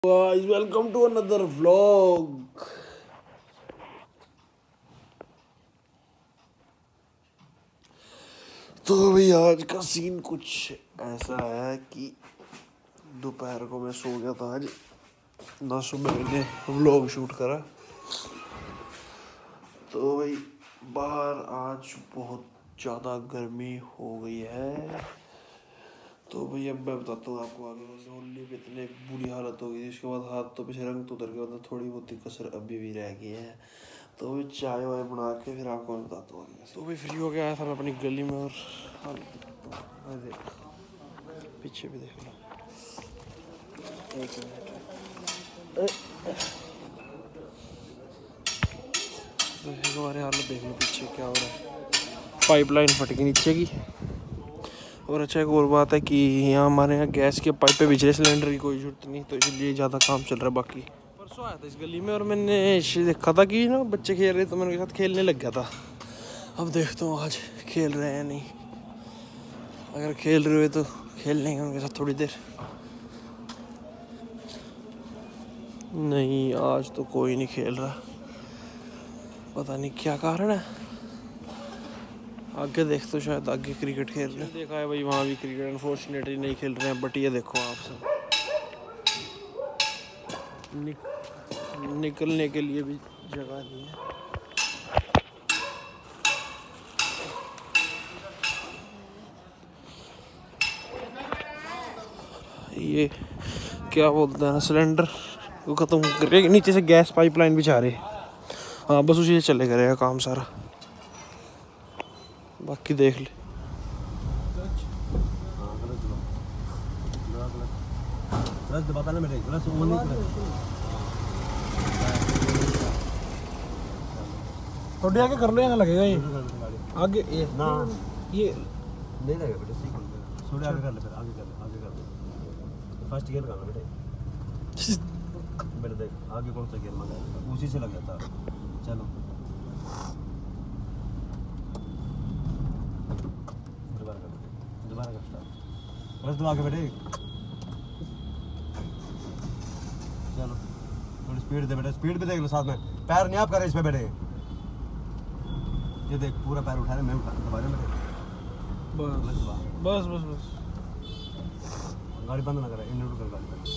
Guys, welcome to another vlog. तो भाई आज का सीन कुछ ऐसा है कि दोपहर को मैं सो गया था आज, ना सुबह मैंने व्लॉग शूट करा। तो भाई बाहर आज बहुत ज़्यादा गर्मी हो गई है। तो भाई अब मैं बताता हूँ आपको आगे। होली पे इतनी बुरी हालत हो गई थी, उसके बाद हाथ तो पीछे रंग तो उतर गया, मतलब थोड़ी बहुत कसर अभी भी रह गई है। तो भाई चाय वाय बना के फिर आपको मैं बताता हूँ आगे। तो भाई फ्री हो गया था मैं अपनी गली में, और देख पीछे भी देख लो। एक मिनट, हमारे हालत देख लो पीछे क्या हो रहा है। पाइपलाइन फट गई नीचे की। और अच्छा एक और बात है कि यहाँ हमारे यहाँ गैस के पाइप पे बिजली सिलेंडर की कोई जरूरत नहीं, तो इसलिए ज़्यादा काम चल रहा है। बाकी परसों आया था इस गली में और मैंने देखा था कि ना बच्चे खेल रहे, तो मैं उनके साथ खेलने लग गया था। अब देखता हूँ आज खेल रहे हैं नहीं। अगर खेल रहे हुए तो खेल लेंगे उनके साथ थोड़ी देर। नहीं आज तो कोई नहीं खेल रहा, पता नहीं क्या कारण है। आगे देखते, शायद आगे क्रिकेट खेल रहे हैं। देखा है भाई वहाँ भी क्रिकेट अनफॉर्चुनेटली नहीं खेल रहे हैं, बट ये देखो आप सब निकलने के लिए भी जगह नहीं है। ये क्या बोलते हैं, सिलेंडर को ख़त्म करके नीचे से गैस पाइपलाइन बिछा रहे। हाँ बस उसी से चले करेगा काम सारा, बाकी देख ले। थोड़ी आगे कर लो, यहाँ लगेगा ये आगे ये ना, ये नहीं लगेगा बेटे। थोड़ी आगे कर ले, फिर आगे कर ले, आगे कर ले। फर्स्ट गियर कर लो बेटे। बेटे देख आगे कौन सा गियर मांगा, उसी से लग जाता। चलो दोबारा कर स्टार्ट, बस दो आगे बेटे। चलो थोड़ी स्पीड दे बेटे, स्पीड पे देख लो साथ में। पैर नहीं आप करे इस पे बेटे, ये देख पूरा पैर उठा रहे, मैं उठा दबा रहा बेटे। बस बस बस गाड़ी बंद ना करे, इन्वर्टर कर गाड़ी बंद।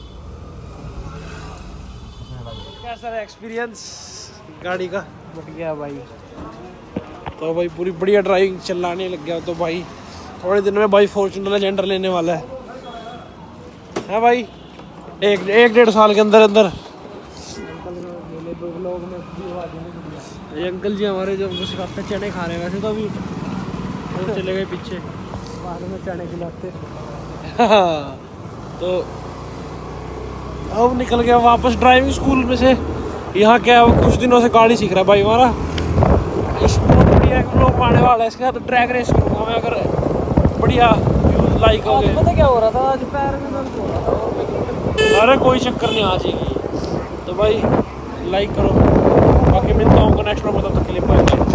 कैसा है एक्सपीरियंस गाड़ी का? बढ़ गया भाई। तो भाई पूरी बढ़िया ड्राइविंग चलाने लग गया। तो भाई थोड़े दिन में भाई फॉर्च्यूनर लेजेंडर लेने वाला है भाई, एक डेढ़ साल के अंदर अंदर। ये अंकल जी हमारे जो सिखाते चने खा रहे हैं, वैसे तो अभी वो चले गए पीछे, बाद में चने खिलाते। तो अब निकल गया वापस ड्राइविंग स्कूल में से। यहाँ क्या कुछ दिनों से गाड़ी सीख रहा है भाई हमारा। इस बहुत बढ़िया लोग आने वाला है, इसके साथ ट्रैक रेस करूँगा मैं, अगर बढ़िया लाइक हो गए। पता क्या हो रहा था आज, पैर में दर्द हो रहा था। अरे कोई चक्कर नहीं, आ जाएगी। तो भाई लाइक करो, बाकी मिलता हूँ नेक्स्ट में, तब तक के लिए बाय।